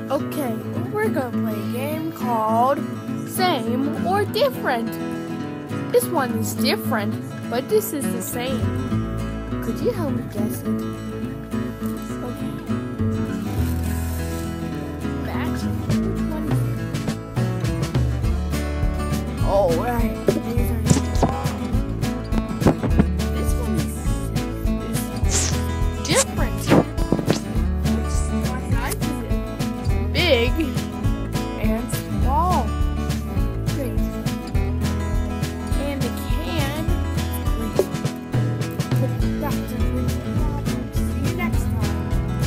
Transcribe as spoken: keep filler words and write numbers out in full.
Okay, we're gonna play a game called Same or Different. This one is different, but this is the same. Could you help me guess it? Okay. Max, which one is it? Oh, right.